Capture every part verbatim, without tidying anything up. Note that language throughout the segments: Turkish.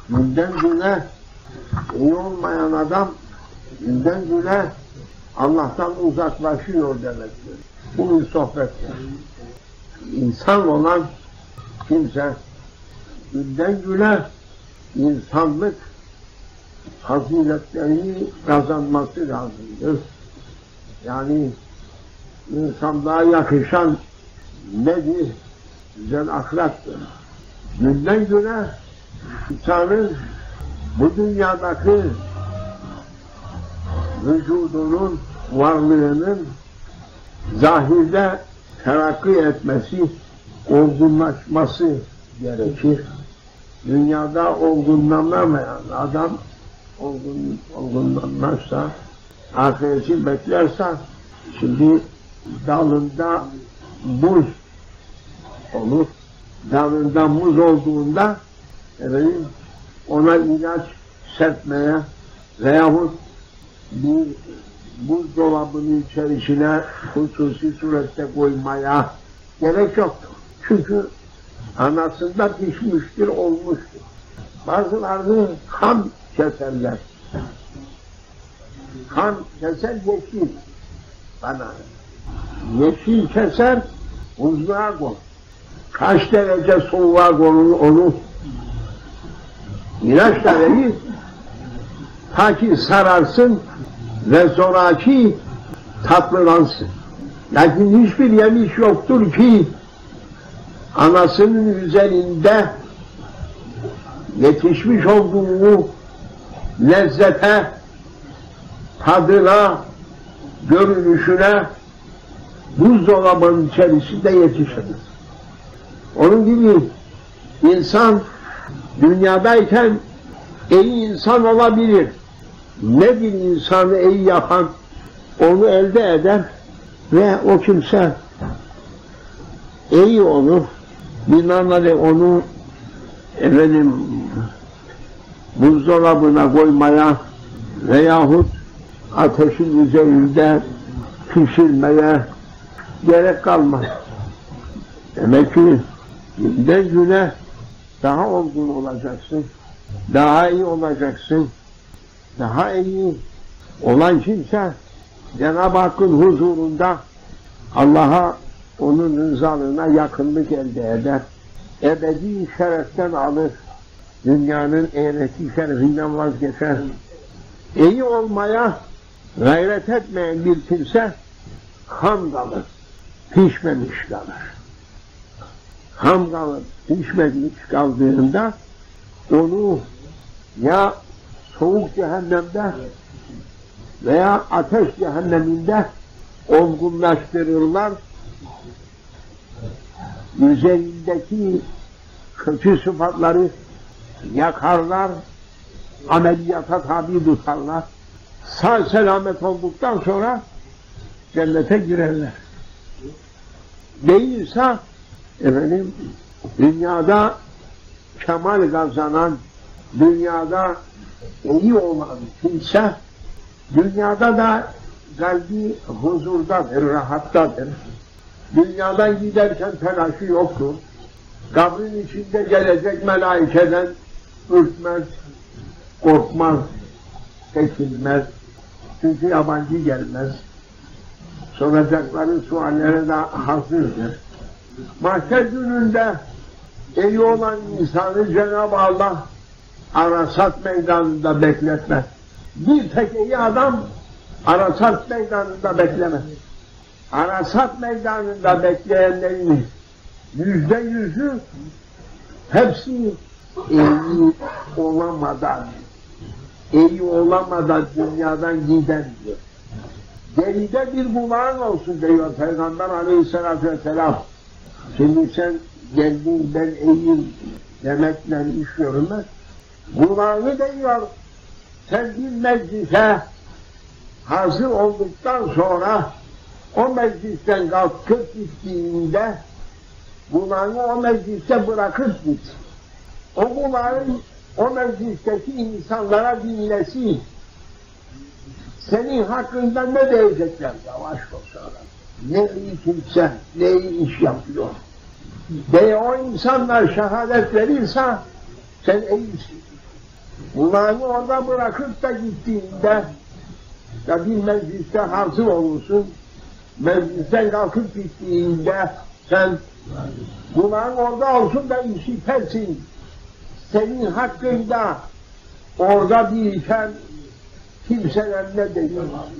günden güne iyi olmayan adam günden güne Allah'tan uzaklaşıyor demektir. Bu bir sohbettir. İnsan olan kimse günden güne insanlık faziletlerini kazanması lazımdır. Yani insanlığa yakışan nedir? Güzel ahlaktır. Günden güne insanın bu dünyadaki vücudunun, varlığının zahirde terakki etmesi, olgunlaşması gerekir. Dünyada olgunlanamayan adam olgun, olgunlanmazsa, ahireti beklerse, şimdi dalında muz olur. Dalında muz olduğunda efendim, ona ilaç serpmeye veyahut bir buzdolabının içerisine hususi surette koymaya gerek yoktur. Çünkü anasında pişmiştir, olmuştur. Bazıları kan keserler. Kan keser yeşil bana. Yeşil keser, buzluğa koy. Kaç derece soğuğa konur onu ilaç da verir, ta ki sararsın ve zoraki tatlılansın. Lakin hiçbir yemiş yoktur ki anasının üzerinde yetişmiş olduğu lezzete, tadına, görünüşüne buzdolabının içerisinde yetişemez. Onun gibi insan dünyadayken iyi insan olabilir. Ne bir insanı iyi yapan onu elde eder ve o kimse iyi olur. Binaenaleyh onu efendim buzdolabına koymaya veyahut ateşin üzerinde pişirmeye gerek kalmaz. Demek ki günden güne daha olgun olacaksın, daha iyi olacaksın, daha iyi olan kimse Cenab-ı Hakk'ın huzurunda Allah'a, onun rızalığına yakınlık elde eder, ebedi şereften alır, dünyanın eğreti şerefinden vazgeçer. İyi olmaya gayret etmeyen bir kimse ham kalır, pişmemiş kalır. Ham kalır, pişmemiş kaldığında onu ya soğuk cehennemde veya ateş cehenneminde olgunlaştırırlar, üzerindeki kötü sıfatları yakarlar, ameliyata tabi tutarlar, sağ selamet olduktan sonra cennete girerler. Değilse efendim dünyada kemal kazanan, dünyada iyi olan kimse dünyada da kalbi huzurdadır, rahattadır. Dünyadan giderken telaşı yoktur. Kabrin içinde gelecek melaikeden ürkmez, korkmaz, çekinmez. Çünkü yabancı gelmez. Soracakları suallere de hazırdır. Mahşer gününde iyi olan insanı Cenab-ı Allah Arasat meydanında bekletmez. Bir tek iyi adam Arasat meydanında beklemez. Arasat meydanında bekleyenlerin yüzde yüzü hepsi iyi olamadan, iyi olamadan dünyadan giden diyor. Geride bir kulağın olsun diyor Peygamber Aleyhisselatü Vesselam. Şimdi sen geldin ben iyiyim demekle iş görünmez. Kulağını diyor, sen bir meclise hazır olduktan sonra o meclisten kalkıp gittiğinde kulağını o mecliste bırakıp git. O kulağın o meclisteki insanlara dinlesin. Senin hakkında ne diyecekler yavaş olsa ne iyi kimse, ne iyi iş yapıyor. Ve o insanlar şehadet verirse sen iyisin. Bunları orada bırakıp da gittiğinde ya bir mecliste hazır olursun, meclisten kalkıp gittiğinde sen bunların orada olsun da işitersin. Senin hakkında orada değilken kimseler ne değil?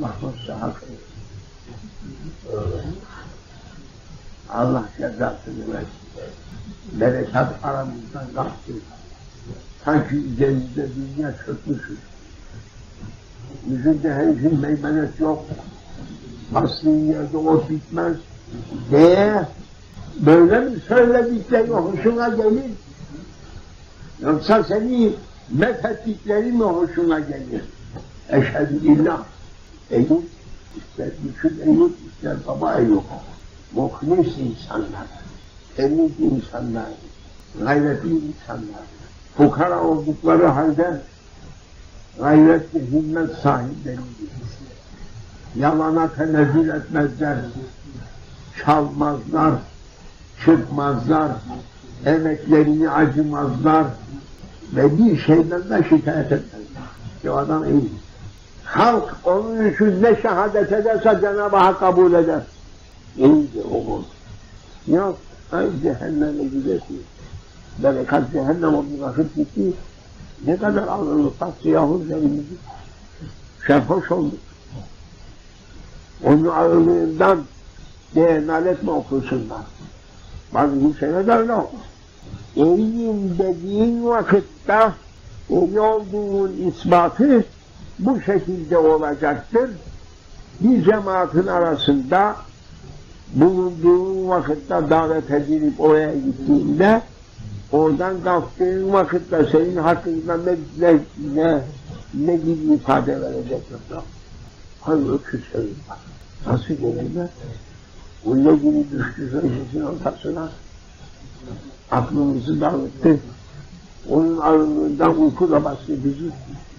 Allah cezasını versin. Berekat aramızdan kalktı. Sanki üzerimizde dünya çökmüşüz. Yüzünde henüz meymenet yok. Bastığın yerde o bitmez. Diye böyle mi söyledikleri hoşuna gelir? Yoksa seni methettikleri mi hoşuna gelir? Eşhedü illah. Eyüp, ister düşün Eyüp, ister baba Eyüp. Muhlis insanlar, temiz insanlar, gayretli insanlar. Fukara oldukları halde gayret ve himmet sahipleridir. Yalana tenezzül etmezler, çalmazlar, çıkmazlar, emeklerini acımazlar ve bir şeyden de şikayet etmezler. O adam iyi. Halk onun için ne şehadet ederse Cenab-ı Hak kabul eder. İyice olur. Yok, ay cehenneme gidesin. Berekat cehennem onu vakit gitti. Ne kadar ağırlıkta siyahın üzerimizi şerhoş olduk. Onun ağırlığından denalet mi okusunlar? Bazı kimseler de öyle olur. İyiyim dediğin vakitte iyi olduğun ispatı bu şekilde olacaktır. Bir cemaatin arasında bulunduğun vakitte davet edilip oraya gittiğinde oradan kalktığın vakitte senin hakkında ne, ne, ne, ne gibi ifade verecekler? Hangi öküz sevim var? Nasıl gelirler? O ne gibi düştü sözcüsün ortasına? Aklımızı dağıttı. Onun ağırlığından uyku da bastı bizi.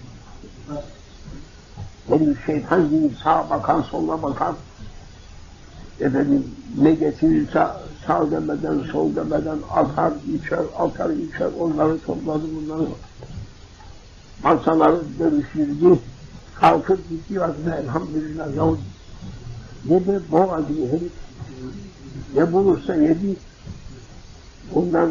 Benim şeytan gibi sağa bakan, sola bakan, efendim ne getirirse sağ demeden, sol demeden atar, içer, atar, içer, onları topladı, bunları masaları dönüştürdü, kalkıp gitti vakti, elhamdülillah yahut ne de boğa diye herif, ne bulursa yedi, ondan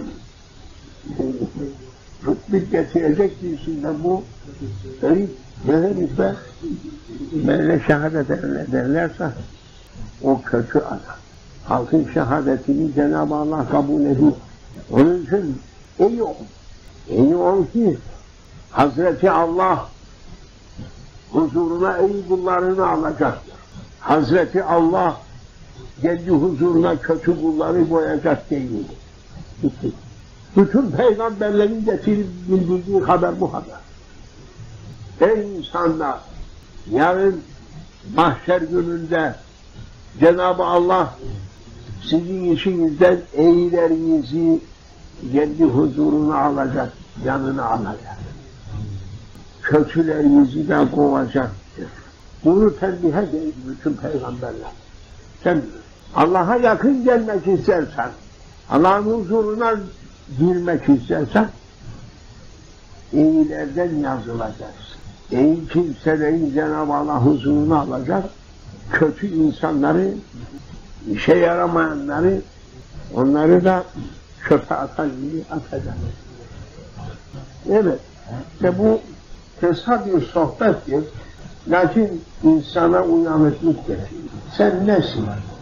rütbet getirecek birisinden bu herif, ne herife böyle şehadet ederlerse o kötü adam. Halkın şehadetini Cenab-ı Allah kabul ediyor. Onun için iyi ol. İyi ol ki Hazreti Allah huzuruna iyi kullarını alacaktır. Hazreti Allah kendi huzuruna kötü kulları koyacak değil. Bütün peygamberlerin getirip bildirdiği haber bu haber. Ey insanlar! Yarın mahşer gününde Cenab-ı Allah sizin işinizden iyilerinizi kendi huzuruna alacak, yanına alacak. Kötülerinizi de kovacaktır. Bunu tembih edin bütün peygamberler. Sen Allah'a yakın gelmek istersen, Allah'ın huzuruna girmek istersen, iyilerden yazılacaksın. İyi kimselerin Cenab-ı Allah huzuruna alacak, kötü insanları, işe yaramayanları, onları da çöpe atan gibi atacak. Evet, işte bu kısa bir sohbettir, lakin insana uyanıklık getirir. Sen nesin?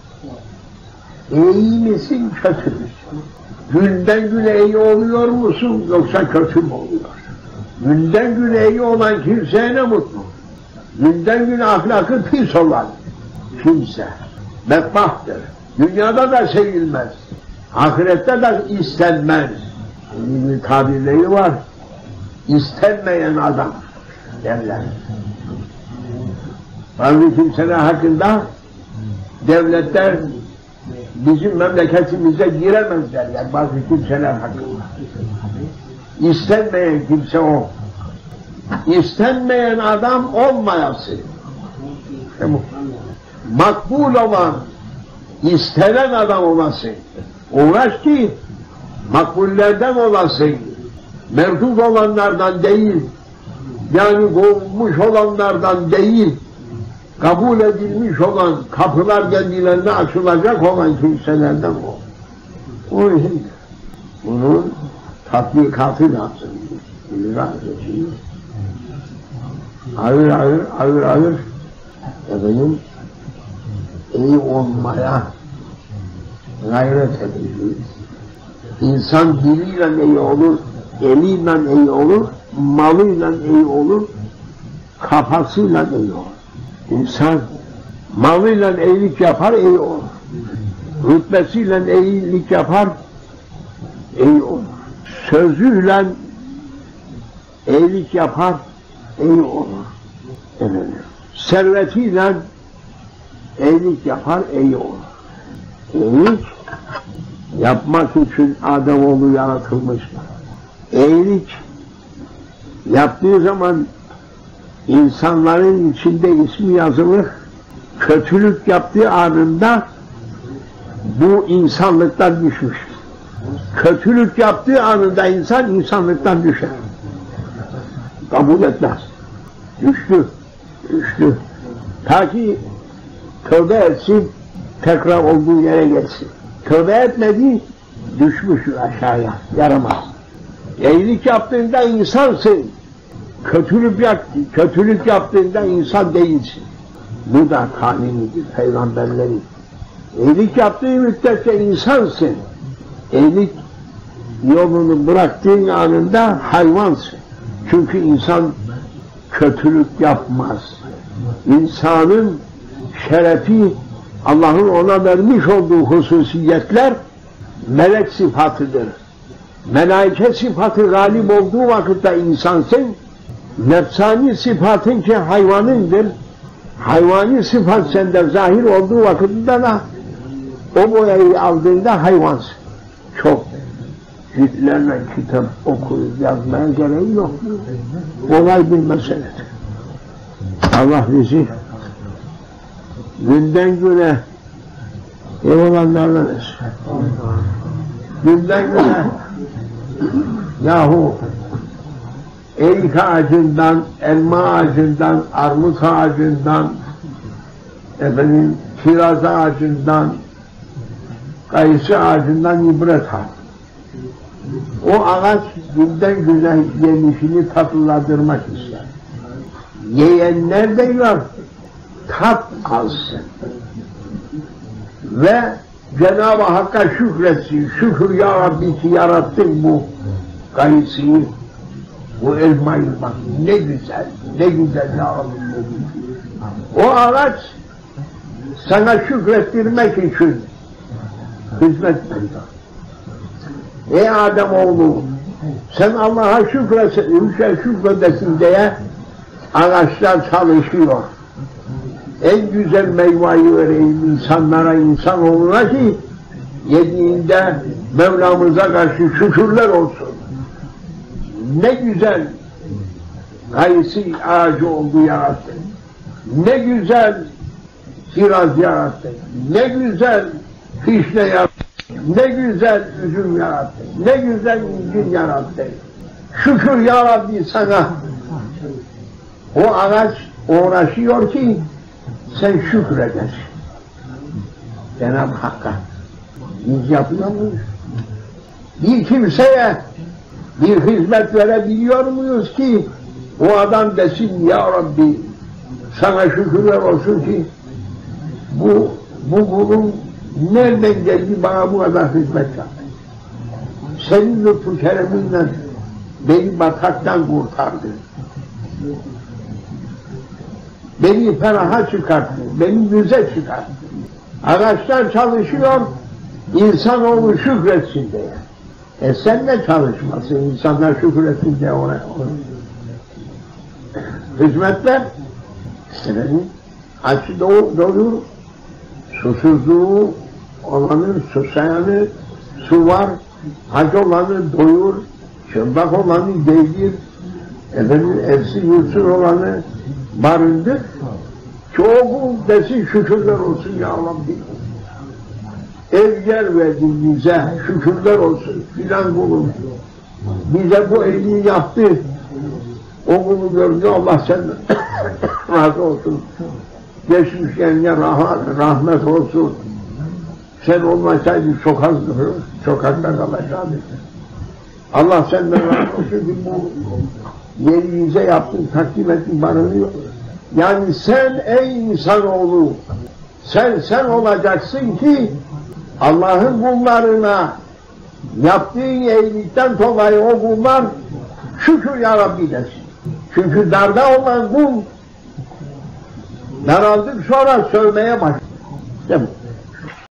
İyi misin, kötü müsün? Günden güne iyi oluyor musun, yoksa kötü mü oluyor? Günden güne iyi olan kimseye ne mutlu? Günden güne ahlakı pis olan kimse bedbahttır. Dünyada da sevilmez. Ahirette de istenmez. Bir tabirleri var. İstenmeyen adam derler. Bazı kimseler hakkında devletler bizim memleketimize giremezler. Yani bazı kimseler hakkında. İstenmeyen kimse o. İstenmeyen adam olmayası. Makbul olan, istenen adam olasın. Uğraş ki makbullerden olasın. Merdut olanlardan değil, yani kovulmuş olanlardan değil, kabul edilmiş olan, kapılar kendilerine açılacak olan kimselerden o. O için bunun tatbikatı lazım. İlra geçiyor. Ağır ağır, ağır ağır efendim iyi olmaya gayret edeceğiz. İnsan diliyle iyi olur, eliyle iyi olur, malıyla iyi olur, kafasıyla iyi olur. İnsan malıyla iyilik yapar, iyi olur. Rütbesiyle iyilik yapar, iyi olur. Sözüyle iyilik yapar, iyi olur. Evet. Servetiyle iyilik yapar, iyi olur. İyilik yapmak için Ademoğlu yaratılmıştır. İyilik yaptığı zaman insanların içinde ismi yazılır. Kötülük yaptığı anında bu insanlıktan düşmüş. Kötülük yaptığı anında insan insanlıktan düşer. Kabul etmez. Düştü. Düştü. Ta ki tövbe etsin, tekrar olduğu yere geçsin. Tövbe etmedi, düşmüş aşağıya, yaramaz. İyilik yaptığında insansın. Kötülük, yap, kötülük yaptığında insan değilsin. Bu da kanunidir peygamberlerin. İyilik yaptığı müddetçe insansın. İyilik yolunu bıraktığın anında hayvansın. Çünkü insan kötülük yapmaz. İnsanın şerefi, Allah'ın ona vermiş olduğu hususiyetler melek sıfatıdır. Melaike sıfatı galip olduğu vakitte insansın, nefsani sıfatın ki hayvanındır, hayvani sıfat sende zahir olduğu vakitte de o boyayı aldığında hayvansın. Çok ciltlerle kitap okuyup yazmaya gereği yok. Kolay bir meseledir. Allah bizi günden güne ev olanlardan etsin. Günden güne yahu erik ağacından, elma ağacından, armut ağacından, efendim, kiraz ağacından, kayısı ağacından ibret al. O ağaç günden güne yemişini tatlıladırmak ister. Yiyenler de yiyor, tat alsın. Ve Cenab-ı Hakk'a şükretsin. Şükür ya Rabbi ki yarattın bu kayısıyı, bu elmayı bak. Ne güzel, ne güzel ya Rabbi. O ağaç sana şükrettirmek için hizmet ediyor. Ey Ademoğlu, sen Allah'a şükresin, şükredesin diye ağaçlar çalışıyor. En güzel meyveyi vereyim insanlara, insanoğluna ki yediğinde Mevlamıza karşı şükürler olsun. Ne güzel kayısı ağacı oldu yarattı. Ne güzel kiraz yarattı. Ne güzel fişne yarattı. Ne güzel üzüm yarattı. Ne güzel incir yarattı. Şükür ya Rabbi sana. O ağaç uğraşıyor ki sen şükredesin. Cenab-ı Hakk'a. Biz yapmıyoruz. Bir kimseye bir hizmet verebiliyor muyuz ki o adam desin ya Rabbi sana şükürler olsun ki bu bu bunun nereden geldi bana bu kadar hizmet yaptı. Senin lütfu kereminle beni bataktan kurtardı. Beni feraha çıkarttı, beni yüze çıkarttı. Ağaçlar çalışıyor, insanoğlu şükretsin diye. E sen de çalışmasın, insanlar şükretsin diye ona. Hizmetler, efendim, açı doyur, susuzluğu olanı, susayanı, su var, hac olanı doyur, çıplak olanı değdir, efendim, evsiz yurtsuz olanı barındır. Çok desin şükürler olsun ya Rabbi. Ev yer verdin bize, şükürler olsun filan kulum. Bize bu iyiliği yaptı. O kulu gördü, Allah senden razı olsun. Geçmişlerine rah rahmet olsun. Sen olmasaydın sokak, sokakta kalacaktın. Allah senden razı olsun ki bu yerinize yaptın, takdim ettin, barınıyor. Yani sen ey insanoğlu, sen sen olacaksın ki Allah'ın kullarına yaptığın iyilikten dolayı o kullar şükür ya Rabbi desin. Çünkü darda olan kul daraldık sonra sövmeye başlar. Değil mi?